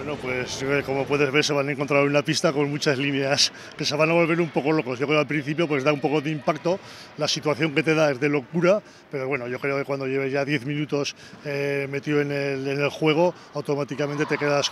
Bueno, pues como puedes ver se van a encontrar en una pista con muchas líneas que se van a volver un poco locos. Yo creo que al principio pues da un poco de impacto, la situación que te da es de locura, pero bueno, yo creo que cuando lleves ya 10 minutos metido en el juego, automáticamente te quedas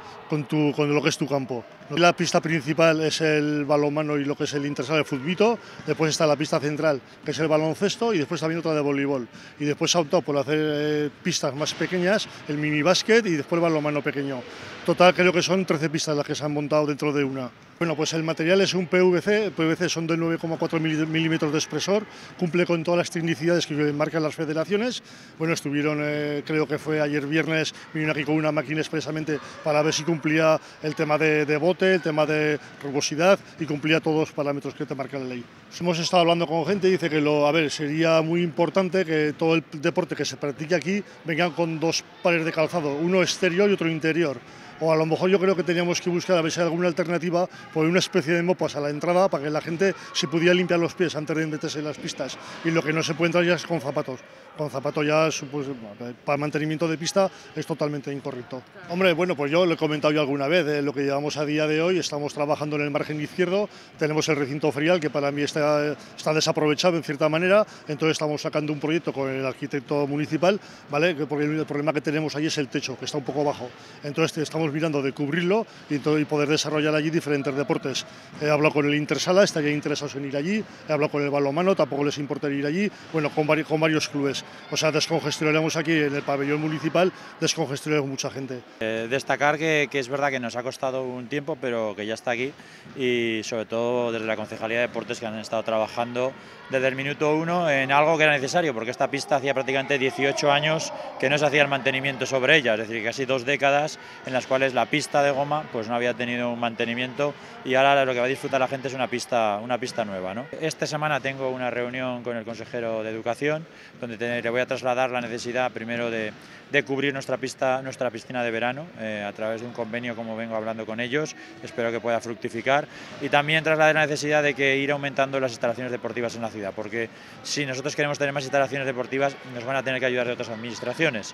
con lo que es tu campo. La pista principal es el balonmano y lo que es el intersal, el futbito, después está la pista central, que es el baloncesto, y después también otra de voleibol. Y después se ha optado por hacer pistas más pequeñas, el mini básquet y después el balonmano pequeño. Total, creo que son 13 pistas las que se han montado dentro de una. Bueno, pues el material es un PVC, el PVC son de 9,4 milímetros de espesor, cumple con todas las tecnicidades que marcan las federaciones. Bueno, estuvieron, creo que fue ayer viernes, vinieron aquí con una máquina expresamente para ver si cumplía el tema de bote, el tema de rugosidad y cumplía todos los parámetros que te marca la ley. Hemos estado hablando con gente y dice que sería muy importante que todo el deporte que se practique aquí vengan con dos pares de calzado, uno exterior y otro interior. O a lo mejor yo creo que teníamos que buscar a ver si hay alguna alternativa, poner una especie de mopas a la entrada para que la gente se pudiera limpiar los pies antes de meterse en las pistas. Y lo que no se puede entrar ya es con zapatos. Con zapatos ya, pues, para mantenimiento de pista es totalmente incorrecto. Hombre, bueno, pues yo lo he comentado yo alguna vez, lo que llevamos a día de hoy, estamos trabajando en el margen izquierdo, tenemos el recinto ferial que para mí está desaprovechado en cierta manera, entonces estamos sacando un proyecto con el arquitecto municipal, ¿vale? Porque el problema que tenemos ahí es el techo, que está un poco bajo. Entonces estamos mirando de cubrirlo y poder desarrollar allí diferentes deportes. He hablado con el Intersala, estaría interesados en ir allí, he hablado con el balonmano, tampoco les importaría ir allí, bueno, con varios clubes. O sea, descongestionaremos aquí en el pabellón municipal, descongestionaremos mucha gente. Destacar que es verdad que nos ha costado un tiempo, pero que ya está aquí, y sobre todo desde la Concejalía de Deportes, que han estado trabajando desde el minuto uno en algo que era necesario, porque esta pista hacía prácticamente 18 años que no se hacía el mantenimiento sobre ella, es decir, casi 2 décadas en las cuales la pista de goma pues no había tenido un mantenimiento, y ahora lo que va a disfrutar la gente es una pista nueva, ¿no? Esta semana tengo una reunión con el consejero de Educación, donde le voy a trasladar la necesidad primero de cubrir nuestra piscina de verano a través de un convenio, como vengo hablando con ellos, espero que pueda fructificar, y también trasladar la necesidad de que ir aumentando las instalaciones deportivas en la ciudad, porque si nosotros queremos tener más instalaciones deportivas nos van a tener que ayudar de otras administraciones.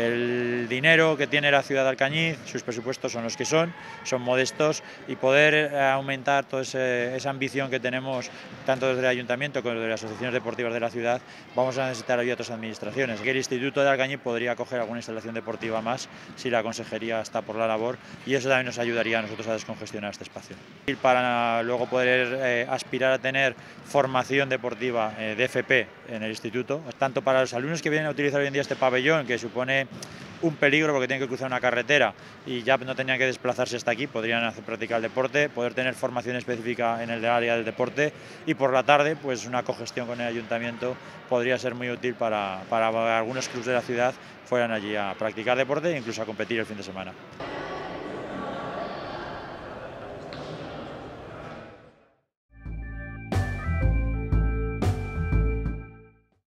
El dinero que tiene la ciudad de Alcañiz, sus presupuestos son los que son modestos, y poder aumentar toda esa ambición que tenemos tanto desde el ayuntamiento como desde las asociaciones deportivas de la ciudad, vamos a necesitar ayuda de otras administraciones. El Instituto de Alcañiz podría acoger alguna instalación deportiva más si la consejería está por la labor, y eso también nos ayudaría a nosotros a descongestionar este espacio. Y para luego poder aspirar a tener formación deportiva de FP en el instituto, tanto para los alumnos que vienen a utilizar hoy en día este pabellón, que supone un peligro porque tienen que cruzar una carretera y ya no tenían que desplazarse hasta aquí, podrían practicar el deporte, poder tener formación específica en el área del deporte, y por la tarde pues una cogestión con el ayuntamiento podría ser muy útil para algunos clubes de la ciudad fueran allí a practicar deporte e incluso a competir el fin de semana.